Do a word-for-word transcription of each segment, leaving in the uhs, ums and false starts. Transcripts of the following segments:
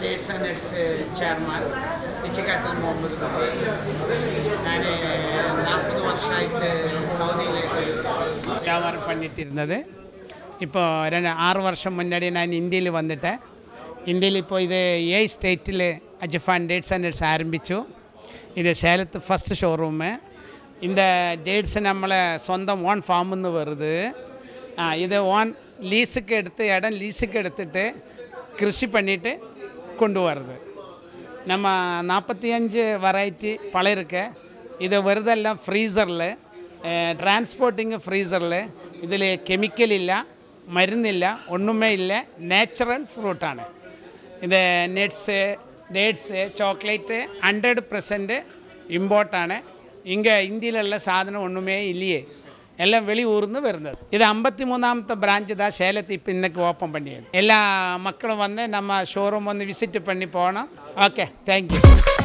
Dates and Nuts chairman, Ichikatal Mohammed Kabi. And நாற்பது வருஷம் ஆயிட்டு சவுதியில் வியாபாரம் பண்ணிட்டு இருந்தது. இப்போ ரெண்டு ஆறு வருஷம் முன்னாடி நான் இந்தியில் வந்துட்டேன். இந்தியில் இப்போ இது ஏழு ஸ்டேட்டில் அஜஃபான் டேட்ஸ் அண்ட் நட்ஸ் ஆரம்பிച്ചു. இது சேலத்து ஃபஸ்ட்டு ஷோரூமு. இந்த டேட்ஸ் நம்மளை சொந்தம் ஓன் ஃபார்முன்னு வருது. இது ஓன் லீஸுக்கு எடுத்து இடம் லீஸுக்கு எடுத்துகிட்டு கிருஷி பண்ணிவிட்டு கொண்டு வருது. நம்ம நாற்பத்தி அஞ்சு வெரைட்டி பழம் இருக்கு. இது வருதெல்லாம் ஃப்ரீசரில், டிரான்ஸ்போர்ட்டிங்கு ஃப்ரீசரில். இதில் கெமிக்கல் இல்லை, மருந்தில்லை, ஒன்றுமே இல்லை. நேச்சுரல் ஃப்ரூட்டாണ്. ഇത് nuts, dates, chocolate hundred percent ഇമ്പോർട്ടാണ്. ഇங்கே ഇന്ത്യയിലുള്ള സാധനം ഒന്നുമേ ഇല്ലയേ, എല്ലാം വെളിയൂർന്ന് വരുന്നത്. ഇത് അമ്പത്തി മൂന്നാമത്തെ ബ്രാഞ്ച് தான் சேலத்து இப்போ இன்னைக்கு ஓப்பன் பண்ணியது. எல்லா மக்களும் வந்து நம்ம ஷோரூம் வந்து விசிட் பண்ணி போகணும். Okay, thank you.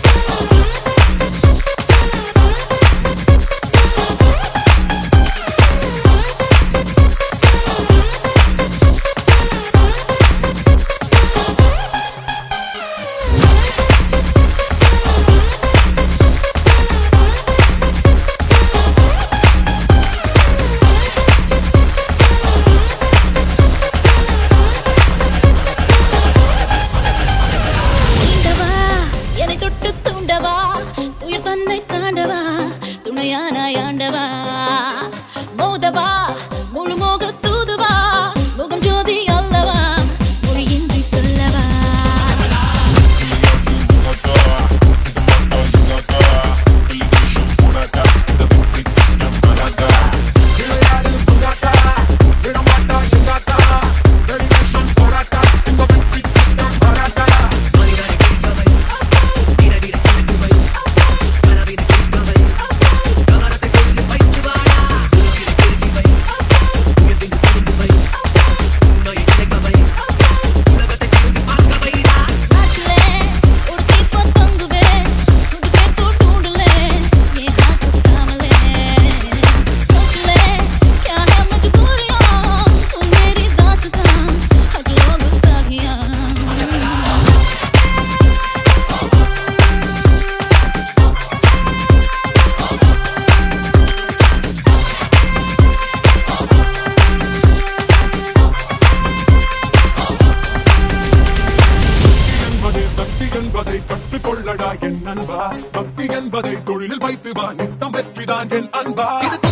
பக்தி என்பதை தொழிலில் வைத்து வா, நித்தம் வெற்றிதான் என் அன்பா.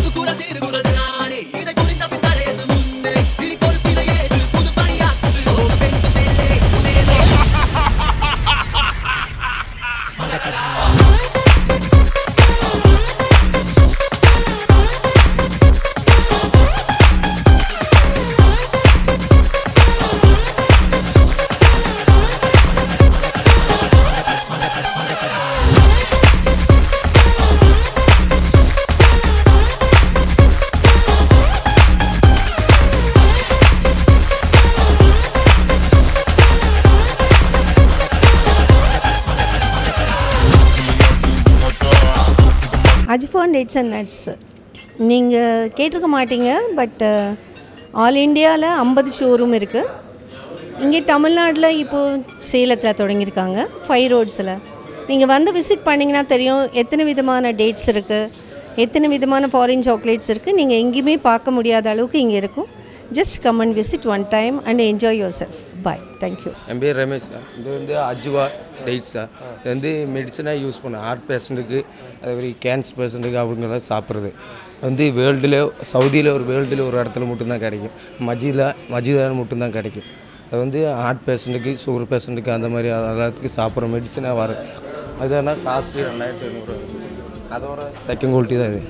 அஜ்ஃபான் டேட்ஸ் அண்ட் நட்ஸ் நீங்கள் கேட்டிருக்க மாட்டீங்க. பட் ஆல் இண்டியாவில் ஐம்பது ஷோரூம் இருக்குது. இங்கே தமிழ்நாட்டில் இப்போது சேலத்தில் தொடங்கியிருக்காங்க, ஃபைவ் ரோட்ஸில். நீங்கள் வந்து விசிட் பண்ணிங்கன்னா தெரியும் எத்தனை விதமான டேட்ஸ் இருக்குது, எத்தனை விதமான ஃபாரின் சாக்லேட்ஸ் இருக்குது. நீங்கள் எங்கேயுமே பார்க்க முடியாத அளவுக்கு இங்கே இருக்கும். Just come and visit one time and enjoy yourself. Bye, thank you. என் பேர் ரமேஷ் சார். இது வந்து அஜ்வா டேட்ஸ் சார். இது வந்து மெடிசனாக யூஸ் பண்ண ஹார்ட் பேஷண்ட்டுக்கு, அதேமாதிரி கேன்சர் பேஷண்ட்டுக்கு அவங்களாம் சாப்பிட்றது. வந்து வேர்ல்டில் சவுதியில் ஒரு வேர்ல்டில் ஒரு இடத்துல மட்டும்தான் கிடைக்கும். மஜீதில் மஜீதில் மட்டும்தான் கிடைக்கும். அது வந்து ஹார்ட் பேஷண்ட்டுக்கு, சுகர் பேஷண்ட்டுக்கு, அந்த மாதிரி எல்லாத்துக்கும் சாப்பிட்ற மெடிசனாக வர. அது ஆனால் காஸ்ட்லி ரெண்டாயிரத்தி ஐநூறு. அதோட செகண்ட் குவாலிட்டி தான் இது.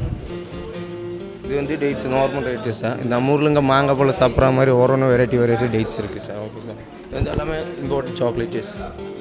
இது வந்து டேட்ஸ் நார்மல் ரேட்டு சார். நம்ம ஊரில் இங்கே மாங்காய் போல் சாப்பிட்ற மாதிரி ஒரு வெரைட்டி வெரைட்டி டேட்ஸ் இருக்குது சார். Okay sir. இது வந்து எல்லாமே இம்போர்ட் சாக்லேட்ஸ்,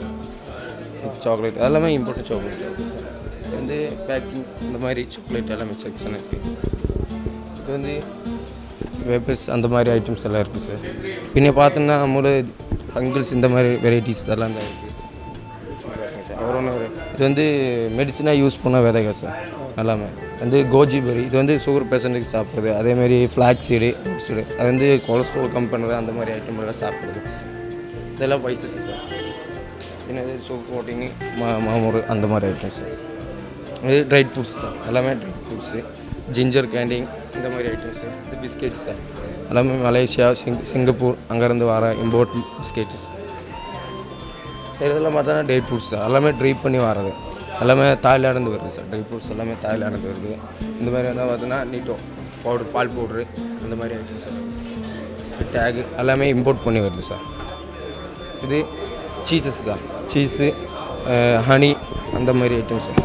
சாக்லேட் எல்லாமே இம்போர்ட் சாக்லேட். Okay sir. இது வந்து பேக்கிங் இந்த மாதிரி சாக்லேட் எல்லாமே செக்ஷன் இருக்குது. இது வந்து வேப்பர்ஸ் அந்த மாதிரி ஐட்டம்ஸ் எல்லாம் இருக்குது சார். பின்னே பார்த்தோன்னா மூணு பங்கிள்ஸ் இந்த மாதிரி வெரைட்டிஸ் இதெல்லாம் தான் இருக்குது சார். ஒரு ஒன்று இது வந்து மெடிசனாக யூஸ் பண்ண விதைங்க சார். எல்லாமே வந்து கோஜி பெரி, இது வந்து சுகர் பேஷண்ட்டுக்கு சாப்பிட்றது. அதேமாதிரி ஃப்ளாக் சீடு, சீடு அது வந்து கொலஸ்ட்ரால் கம் பண்ணுறது, அந்த மாதிரி ஐட்டம் எல்லாம் சாப்பிட்றது. இதெல்லாம் பைசஸ் சார். பின்ன இது சோப் கோட்டிங்கு மா மாமூர் அந்த மாதிரி ஐட்டம்ஸ் சார். இது ட்ரை ஃப்ரூட்ஸ் சார், எல்லாமே ட்ரை ஃப்ரூட்ஸு. ஜிஞ்சர் கேண்டிங் இந்த மாதிரி ஐட்டம்ஸ் சார். இது பிஸ்கெட்ஸ் சார், எல்லாமே மலேசியா சிங் சிங்கப்பூர் அங்கேருந்து வர இம்போர்ட் பிஸ்கெட்ஸ் சார். இதெல்லாம் பார்த்தா ட்ரை ஃப்ரூட்ஸ் சார், எல்லாமே ட்ரை பண்ணி வரது, எல்லாமே தாய்லாந்து வருது சார். ட்ரை ஃப்ரூட்ஸ் எல்லாமே தாய்லாந்து வருது. இந்த மாதிரி வந்து பார்த்தீங்கன்னா நீட்டோ பவுடர், பால் பவுட்ரு அந்த மாதிரி ஐட்டம் சார். டேகு எல்லாமே இம்போர்ட் பண்ணி வருது சார். இது சீஸஸ் சார், சீஸு ஹனி அந்த மாதிரி item sir.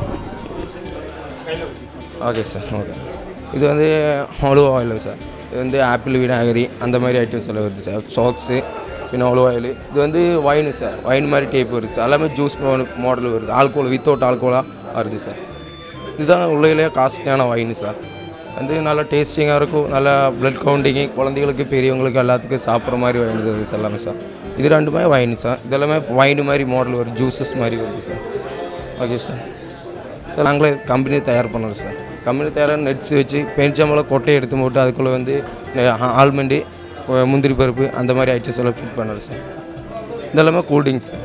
Okay sir, okay. இது வந்து ஆலிவ் ஆயில் சார். இது வந்து ஆப்பிள் விநாயகரி அந்த மாதிரி ஐட்டம்ஸ் எல்லாம் வருது சார். சாக்ஸு பின்ன ஆலிவ் ஆயில். இது வந்து வைனு சார், வைன் மாதிரி டைப் வருது சார். எல்லாமே ஜூஸ் மாடல் வருது, ஆல்கோல் வித்தவுட் ஆல்கோலாக வருது சார். இதுதான் உள்ளே காஸ்ட்லியான வைனு சார். வந்து நல்லா டேஸ்டிங்காக இருக்கும், நல்லா ப்ளட் கவுண்டிங்கு, குழந்தைகளுக்கு பெரியவங்களுக்கு எல்லாத்துக்கும் சாப்பிட்ற மாதிரி வைன் வருது சார் எல்லாமே சார். இது ரெண்டுமே வைனு சார். இதெல்லாமே வைனு மாதிரி மாடல் வருது, ஜூஸஸ் மாதிரி வருது சார். Okay sir. இதை நாங்களே கம்பெனி தயார் பண்ணுறோம் சார். கம்பெனி தயாராக நெட்ஸ் வச்சு பெருச்சம்பளம் கொட்டையை எடுத்து போட்டு அதுக்குள்ளே வந்து ஆல்மண்டு, முந்திரி பருப்பு அந்த மாதிரி ஐட்டம்ஸ் எல்லாம் ஃபிட் பண்ணுறோம் சார். இதெல்லாமே கூல்ட்ரிங்க்ஸ் சார்.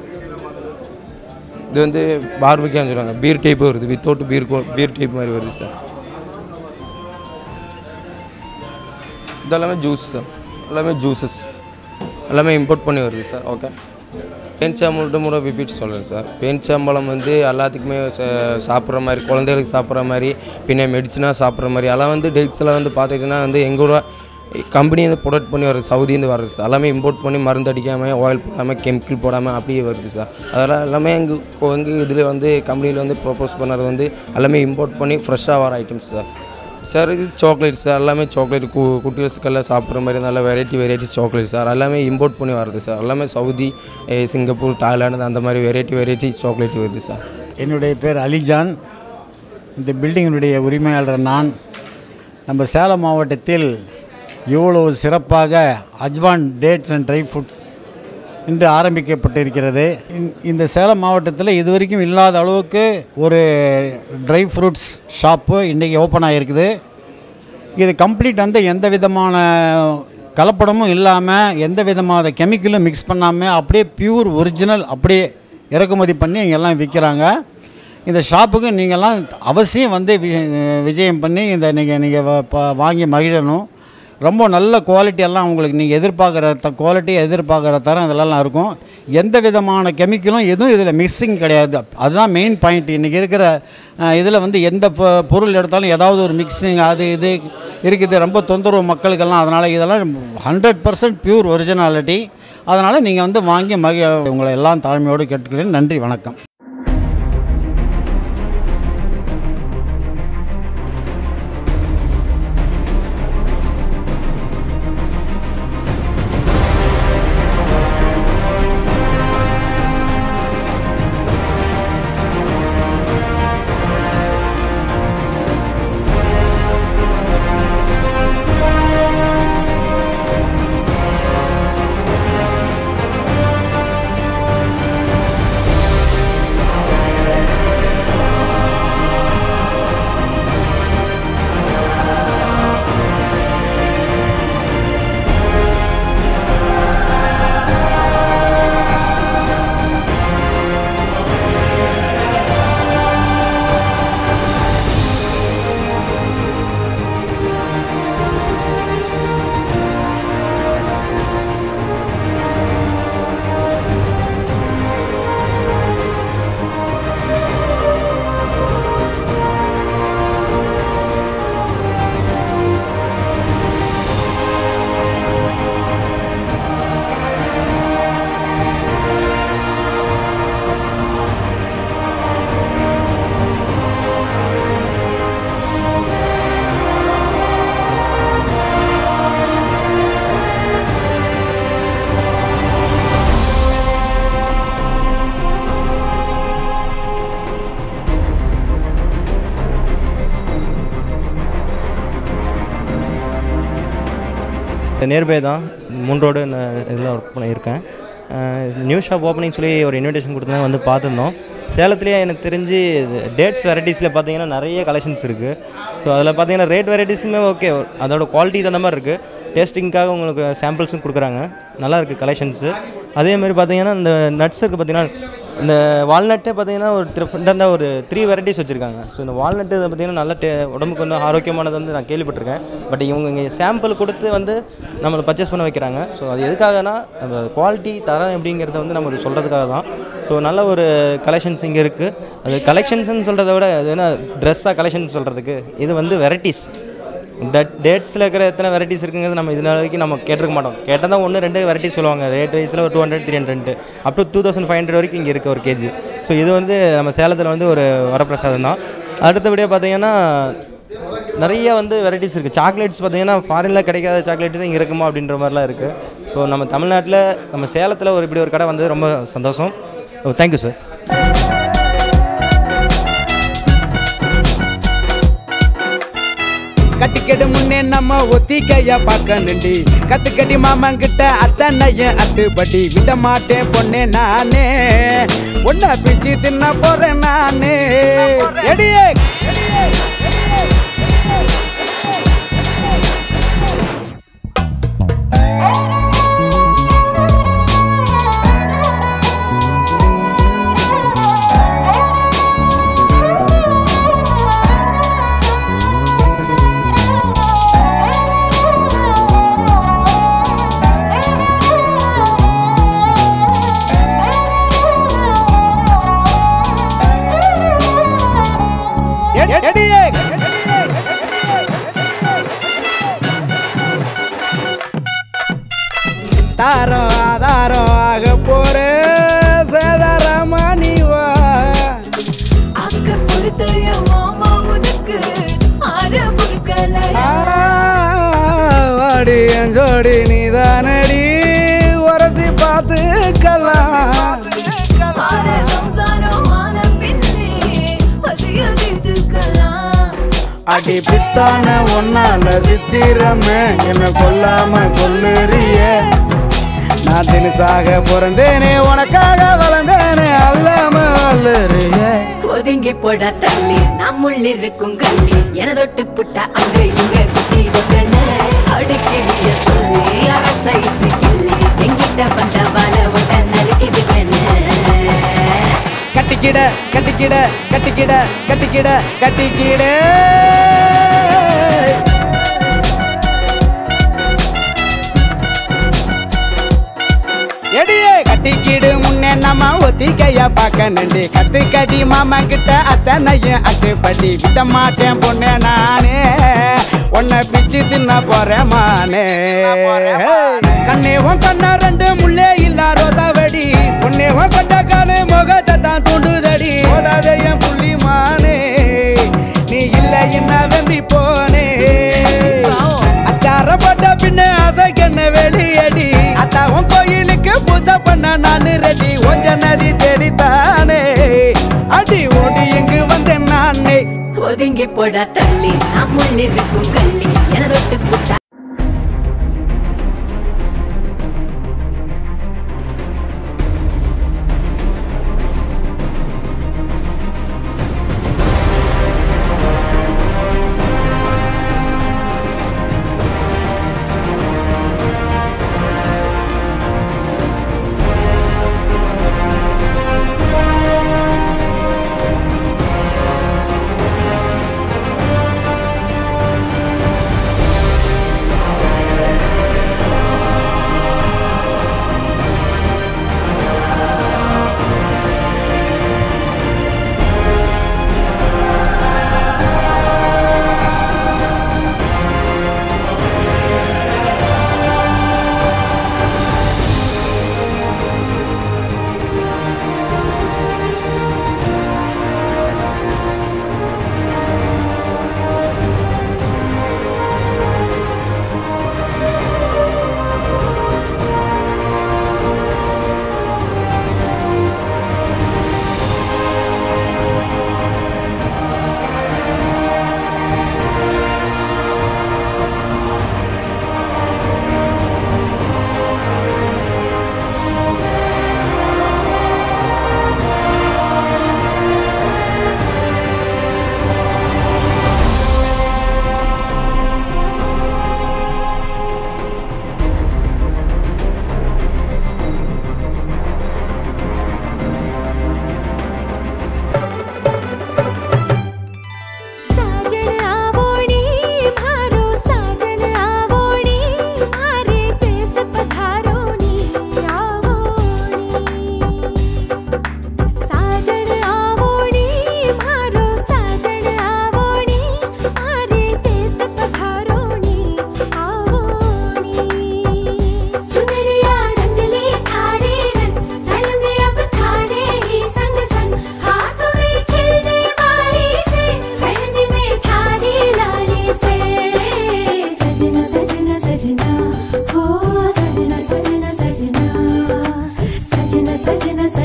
இது வந்து பார்பிக்யூன்னு சொல்லுவாங்க, பீர் டைப்பு வருது, வித்தவுட் பீர் பீர் டைப் மாதிரி வருது சார். இதெல்லாமே ஜூஸ் சார், எல்லாமே ஜூஸஸ் எல்லாமே இம்போர்ட் பண்ணி வருது சார். ஓகே. பேன்சாம்பழம் கூட ரிப்பீட் சொல்கிறேன் சார். பேன்சாம்பழம் வந்து எல்லாத்துக்குமே சாப்பிட்ற மாதிரி, குழந்தைகளுக்கு சாப்பிட்ற மாதிரி, பின்ன மெடிசனாக சாப்பிட்ற மாதிரி எல்லாம் வந்து டேட்ஸ் எல்லாம் வந்து பார்த்துக்கிட்டிங்கன்னா வந்து எங்களோட கம்பெனி வந்து ப்ரொடக்ட் பண்ணி வருது, சவுதியிலேருந்து வருது சார். எல்லாமே இம்போர்ட் பண்ணி மருந்து அடிக்காமல், ஆயில் போடாமல், கெமிக்கல் போடாமல் அப்படியே வருது சார். அதெல்லாம் எல்லாமே எங்கள் எங்கள் இதில் வந்து கம்பெனியில் வந்து ப்ரொப்போஸ் பண்ணுறது வந்து எல்லாமே இம்போர்ட் பண்ணி ஃப்ரெஷ்ஷாக வர ஐட்டம்ஸ் சார். சார் இது சாக்லேட் சார், எல்லாமே சாக்லேட் கு குட்டிகளுக்கெல்லாம் சாப்பிட்ற மாதிரி நல்ல வெரைட்டி வெரைட்டிஸ் சாக்லேட் சார். எல்லாமே இம்போர்ட் பண்ணி வருது சார். எல்லாமே சவுதி, சிங்கப்பூர், தாய்லாந்து அந்த மாதிரி வெரைட்டி வெரைட்டி சாக்லேட் வருது சார். என்னுடைய பேர் அலிஜான். இந்த பில்டிங்கினுடைய உரிமையாளர் நான். நம்ம சேலம் மாவட்டத்தில் இவ்வளவு சிறப்பாக அஜ்வான் டேட்ஸ் அண்ட் ட்ரை ஃப்ரூட்ஸ் இன்று ஆரம்பிக்கப்பட்டிருக்கிறது. இந்த சேலம் மாவட்டத்தில் இதுவரைக்கும் இல்லாத அளவுக்கு ஒரு ட்ரை ஃப்ரூட்ஸ் ஷாப்பு இன்றைக்கி ஓப்பன் ஆகிருக்குது. இது கம்ப்ளீட் வந்து எந்த விதமான கலப்படமும் இல்லாமல், எந்த விதமான கெமிக்கலும் மிக்ஸ் பண்ணாமல் அப்படியே பியூர் ஒரிஜினல் அப்படியே இறக்குமதி பண்ணி இங்கெல்லாம் விற்கிறாங்க. இந்த ஷாப்புக்கு நீங்கள்லாம் அவசியம் வந்து விஜயம் பண்ணி இந்த நீங்கள் நீங்கள் வாங்கி மகிழணும். ரொம்ப நல்ல குவாலிட்டியெல்லாம் உங்களுக்கு நீங்கள் எதிர்பார்க்குற த குவாலிட்டி எதிர்பார்க்குற தரம் இதெல்லாம் இருக்கும். எந்த விதமான கெமிக்கலும் எதுவும் இதில் மிக்சிங் கிடையாது. அதுதான் மெயின் பாயிண்ட். இன்றைக்கி இருக்கிற இதில் வந்து எந்த பொருள் எடுத்தாலும் ஏதாவது ஒரு மிக்சிங் அது இது இருக்குது, ரொம்ப தொந்தரவு மக்களுக்கெல்லாம். அதனால் இதெல்லாம் ஹண்ட்ரட் பர்சன்ட் பியூர் ஒரிஜினாலிட்டி. அதனால் நீங்கள் வந்து வாங்கி மகி உங்களை எல்லாம் தாழ்மையோடு கேட்டுக்கிறேன். நன்றி, வணக்கம். நியர்பை தான், மூணு ரோடு இதில் ஒர்க் பண்ணியிருக்கேன். நியூ ஷாப் ஓப்பனிங் சொல்லி ஒரு இன்விடேஷன் கொடுத்துருந்தாங்க, வந்து பார்த்துருந்தோம். சேலத்துலேயே எனக்கு தெரிஞ்சு டேட்ஸ் வெரைட்டிஸில் பார்த்தீங்கன்னா நிறைய கலெக்ஷன்ஸ் இருக்குது. ஸோ அதில் பார்த்தீங்கன்னா ரேட் வெரைட்டிஸுமே ஓகே, அதோட குவாலிட்டி தகுந்த மாதிரி இருக்குது. டேஸ்டிங்காக உங்களுக்கு சாம்பிள்ஸும் கொடுக்குறாங்க. நல்லா இருக்குது கலெக்ஷன்ஸு. அதேமாதிரி பார்த்தீங்கன்னா இந்த நட்ஸ் இருக்குது பார்த்தீங்கன்னா, இந்த வால்நட்டே பார்த்தீங்கன்னா ஒரு டிஃப்ரெண்ட்டாக ஒரு த்ரீ வெரைட்டிஸ் வச்சுருக்காங்க. ஸோ இந்த வால்நட்டு பார்த்தீங்கன்னா நல்ல டே உடம்புக்கு வந்து ஆரோக்கியமானது வந்து நான் கேள்விப்பட்டிருக்கேன். பட் இவங்க இங்கே சாம்பிள் கொடுத்து வந்து நம்மளை பர்ச்சேஸ் பண்ண வைக்கிறாங்க. ஸோ அது எதுக்காகனா நம்ம குவாலிட்டி தரம் எப்படிங்கிறத வந்து நம்ம சொல்கிறதுக்காக தான். ஸோ நல்ல ஒரு கலெக்ஷன்ஸ் இங்கே இருக்குது. அது கலெக்ஷன்ஸ்னு சொல்கிறத விட அது என்ன ட்ரெஸ்ஸாக கலெக்ஷன்ஸ் சொல்கிறதுக்கு இது வந்து வெரைட்டிஸ். டட் டேட்ஸில் இருக்கிற எத்தனை வெரைட்டிஸ் இருக்குங்கிறது நம்ம இதனால வரைக்கும் நம்ம கேட்டிருக்க மாட்டோம். கேட்டால் தான் ஒன்று ரெண்டு வெரைட்டிஸ் சொல்லுவாங்க. ரேட் வைஸில் ஒரு two hundred three hundred up to two thousand five hundred வரைக்கும் இங்கே இருக்குது ஒரு கேஜி. ஸோ இது வந்து நம்ம சேலத்தில் வந்து ஒரு வரப்பிரசாதம் தான். அடுத்தபடியாக பார்த்தீங்கன்னா நிறைய வந்து வெரைட்டிஸ் இருக்குது. சாக்லேட்ஸ் பார்த்தீங்கன்னா ஃபாரினில் கிடைக்காத சாக்லேட்ஸ் இங்கே இருக்குமா அப்படின்ற மாதிரிலாம் இருக்குது. ஸோ நம்ம தமிழ்நாட்டில் நம்ம சேலத்தில் ஒரு இப்படி ஒரு கடை வந்தது ரொம்ப சந்தோஷம். ஓ தேங்க்யூ சார். கட்டிக்கடி முன்னே நம்ம ஒத்திக்கைய பார்க்கணுண்டி, கத்துக்கடி மாமங்கிட்ட அத்தனையும் அத்துப்படி விட மாட்டேன் பொண்ணே நானே, ஒன்ன பிச்சு தின்ன போறேன் நானே. எடியே தாரோ ஆதாரோ ஆக போற சேதாரமானிவா அக்க பொறுத்தைய மாமா உனக்கு ஆற புடுக்கலையா வாடி அஞ்சோடி நீதானடி உரசி பார்த்துக்கலாம் ஆற சம்சாரம் ஆன பின்னே பசிய தீர்த்துக்கலாம். அடி பித்தான ஒன்னால சித்திரமே என்ன கொல்லாம கொல்லுறிய, நான் தினசாக பிறந்தேனே உனக்காக வளர்ந்தேனே அல்லாம வளருறிய. ஒதுங்கி போட தள்ளி நம்முள்ள இருக்கும் கள்ளி என தொட்டு புட்ட அங்க இங்க குத்தி வைப்பன அடிக்கிறிய சொல்லி அரசை சிக்கிள்ளி எங்கிட்ட வந்த வல ஒட்ட நறுக்கிடுவேன. கட்டிக்கிட கட்டிக்கிட கட்டிக்கிட கட்டிக்கிட கட்டிக்கிட எடியே கட்டிக்கிடு முன்னே நம்ம ஒத்திக்கைய பார்க்கணுண்டி, கத்துக்கடி மாமா கிட்ட அத்தனையும் அத்துப்படி விட மாட்டேன் பொண்ணே நானே, உன்னை பிச்சு தின்ன போறேன் மானே. கண்ணேவும் கண்ணா ரெண்டு முள்ளே இல்லா ரோசாவடி, பொன்னேவும் கொண்ட காலு முகத்தை தான் தூண்டுதடி. ஓடாத என் புள்ளி மானே, நீ இல்லை என்ன வெம்பி போனே. அச்சார போட்ட பின்ன அசைக்கண்ண வெளியடி, அத்தாவும் கோயிலுக்கு பூஜை பண்ண நானு ரெடி. கொஞ்ச நதி தேடித்தானே அடி ஓடி எங்கு வந்தேன் நானே. ஒதுங்கி போட தள்ளி நம்முள்ள இருக்கும் கள்ளி என தொட்டு புட்ட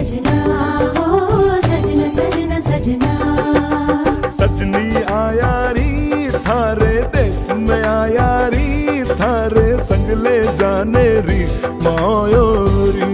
सजना हो सजना सजना सजना सजनी आया री थारे देश में आया री थारे संग ले जाने री मायोरी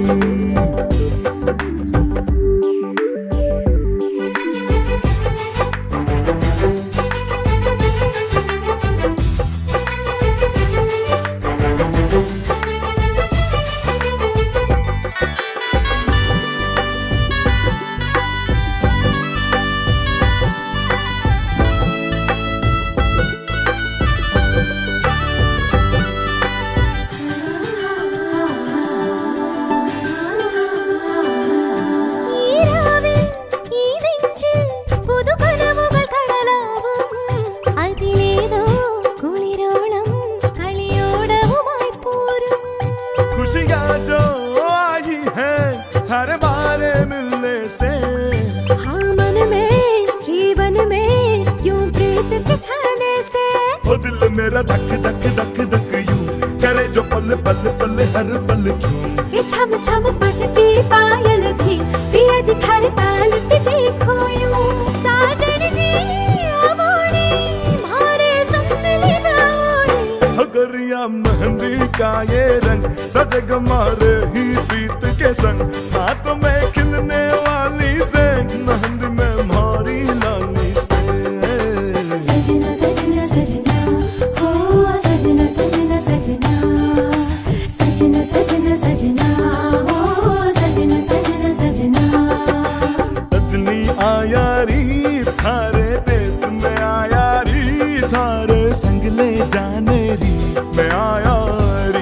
मेरा धक धक धक धक यूं करे जो पल पल पल हर पल क्यों ये छम छम बजती पायल भी पिया जी थारे ताल पे देखो यूं साजन जी आवानी मारे संग ले जाओ हगरिया मेहंदी का ये रंग सजग मारे ही प्रीत के संग हाथ में खिलने वाली से मेहंदी में मारी लाली से सजना सजना सजना सजना सजना सजना सजना सजना सजना हो सजना सजना सजना सजनी आया री थारे देश में आया री थारे संग ले जाने री मैं आया री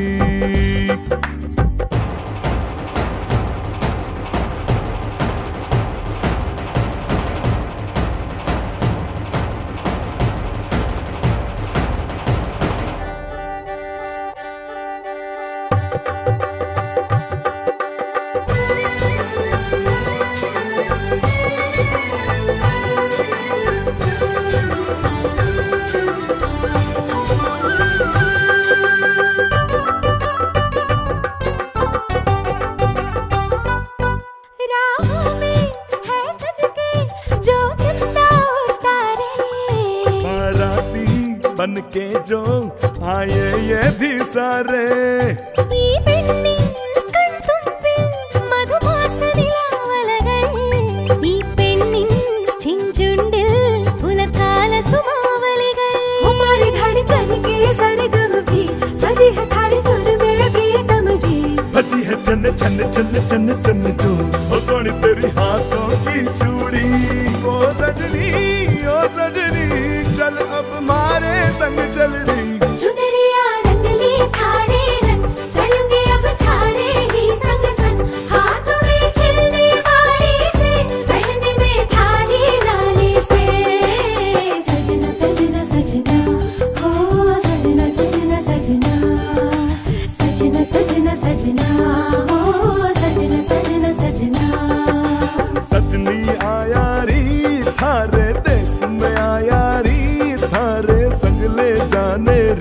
बन के जो आए ये भी सारे ಈ ಬೆಣ್ಣಿ ಕಣ್ತುಂಬಿಲ್ ಮಧುಮಾಸದಿಲಾವಲಗೈ ಈ ಪೆಣ್ಣಿನ್ ಚಿಂಚುಂಡಿಲ್ ಪುಲಕಾಲ ಸುಮಾವಲಿಗೈ हमारे धड़कन के सरगम भी सजी है थारे सुर में प्रीतम जी भजी है चन चन चन चन चन जो हो सोनी तेरी हाथों की चूड़ी ओ सजनी ओ सजनी चल अब मारे संग चल रही चुनरिया रंग ली थारे रंग चलूंगे अब थारे ही संग संग हाथों में खिलने वाली से मेहंदी में थारी लाली से सजना सजना सजना हो सजना सजना सजना सजना सजना सजना हो सजना सजना सजना सजनी आया री थारे देश में आया री थारे संग ले जाने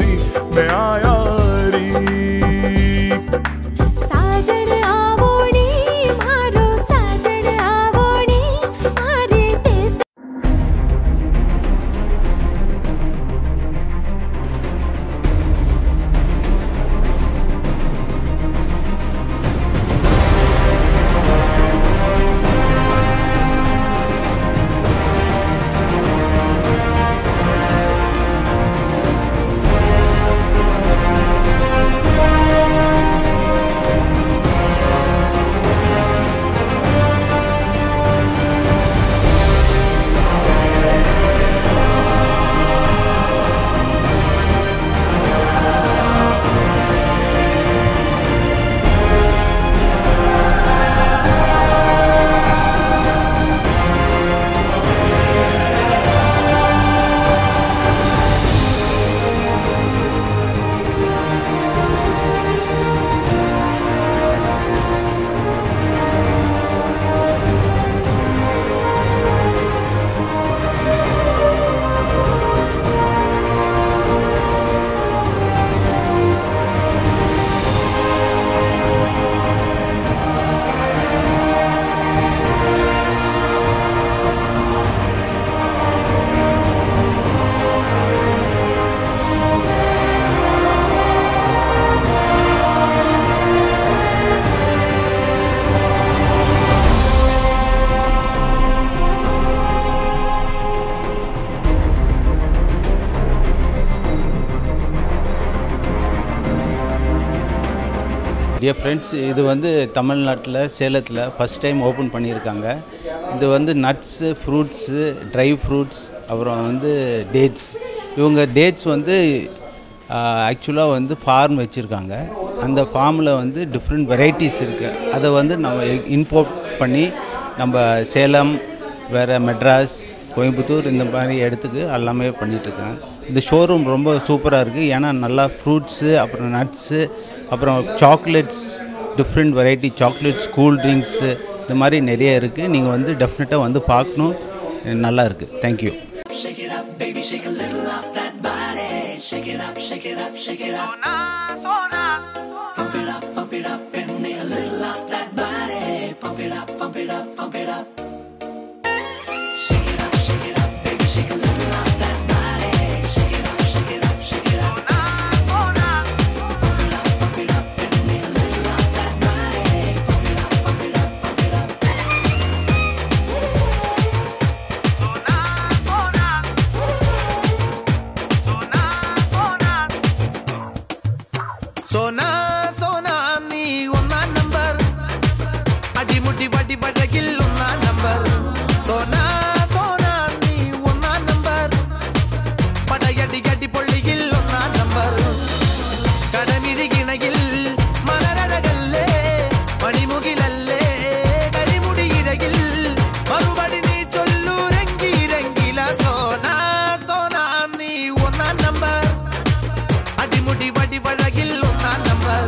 டியர் ஃப்ரெண்ட்ஸ், இது வந்து தமிழ்நாட்டில் சேலத்தில் ஃபஸ்ட் டைம் ஓப்பன் பண்ணியிருக்காங்க. இது வந்து நட்ஸு, ஃப்ரூட்ஸு, ட்ரை ஃப்ரூட்ஸ், அப்புறம் வந்து டேட்ஸ். இவங்க டேட்ஸ் வந்து ஆக்சுவலாக வந்து ஃபார்ம் வச்சுருக்காங்க. அந்த ஃபார்மில் வந்து டிஃப்ரெண்ட் வெரைட்டிஸ் இருக்குது. அதை வந்து நம்ம இம்போர்ட் பண்ணி நம்ம சேலம், வேறு மெட்ராஸ், கோயம்புத்தூர் இந்த மாதிரி இடத்துக்கு எல்லாமே பண்ணிகிட்ருக்காங்க. இந்த ஷோரூம் ரொம்ப சூப்பராக இருக்குது. ஏன்னா நல்லா ஃப்ரூட்ஸு, அப்புறம் நட்ஸு, அப்புறம் chocolates, different variety chocolates, cool drinks, இந்த மாதிரி நிறைய இருக்குது. நீங்கள் வந்து டெஃபினட்டாக வந்து பார்க்கணும். நல்லா இருக்குது. தேங்க்யூ. சோனா சோனா நீ ஒன்னா நம்பர், அடிமுடி வடி வடகில் ஒன்னா நம்பர். சோனா சோனா நீ ஒன்னா நம்பர், படையடி கடி பொள்ளியில் ஒன்னா நம்பர். கடமிழி கிணையில் மலரழகல்லே, மணிமுகிலல்லே, கரிமுடி இடையில் மறுபடி நீ சொல்லு ரங்கி ரங்கில. சோனா சோனா நீ ஒன்னா நம்பர், அடிமுடி வடி வழகில் ஒன்னா நம்பர்.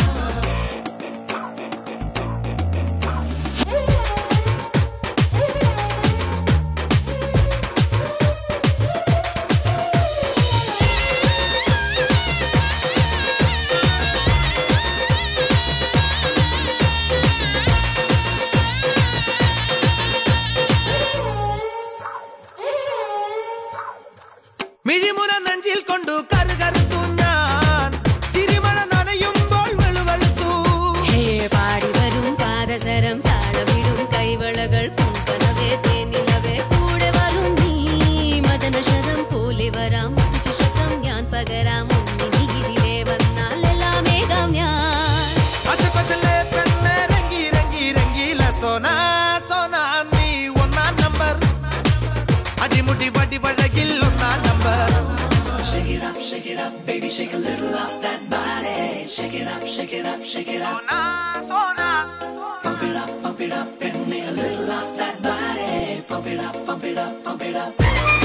മിഴിമുന നെഞ്ചിൽ കൊണ്ടു കറുകറുത്തു ഞാൻ, ചിരിമഴ നനയുമ്പോൾ വെളുവെളുത്തു. ഹേ പാടി വരും പാദസരം താളമിടും കൈവളകൾ പൂങ്കനവേ തേനിലവേ കൂടെ വരും നീ. മദനശരം പോലെ വരാം ചുഷകം ഞാൻ പകരാം. ഒന്നിനിതിലേ വന്നാൽ എല്ലാം ഏകാം ഞാൻ. അസകൊസലെ പെണ്ണെ രംഗി രംഗി രംഗീല. സോനാ സോനാ നീ ഒന്നാം നമ്പർ, അടിമുടി വടി വഴകിൽ ഒന്നാം number. Shake it up, shake it up, baby, shake a little off that body. Shake it up, shake it up, shake it up. Pump it up, pump it up, and me a little off that body. Pump it up, pump it up, pump it up.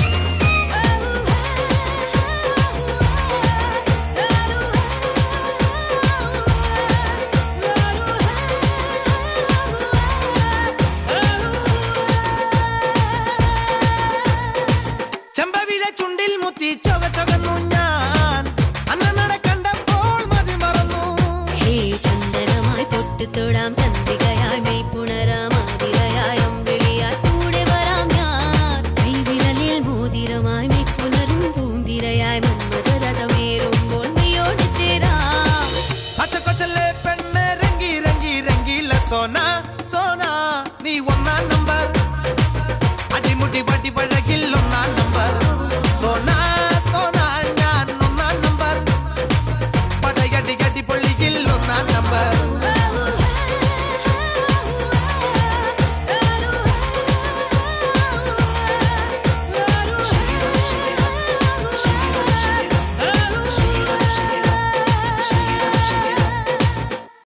ചെമ്പവിഴ ചുണ്ടിൽ മുത്തി ചൊക ചൊകന്നു ഞാൻ, അന്നനട കണ്ടപ്പോൾ മതി മറന്നു. ഹേ ചന്ദനമായി പൊട്ടിത്തൊടാം, ചന്ദ്രികയായി മെയ്പുണരാം, ആതിരയായി അമ്പിളിയായി കൂടെ വരാം ഞാൻ. കൈവിരലിൽ മോതിരമായി മെയ്പുണരും പൂന്തിരയായി മന്മഥരഥമേറുമ്പോൾ നീയോട് ചേരാം. അസകൊസലെ പെണ്ണെ രംഗി രംഗി രംഗീല. സോനാ സോനാ നീ ഒന്നാം നമ്പർ, അടിമുടി വടി വഴകിൽ ഒന്നാം നമ്പർ.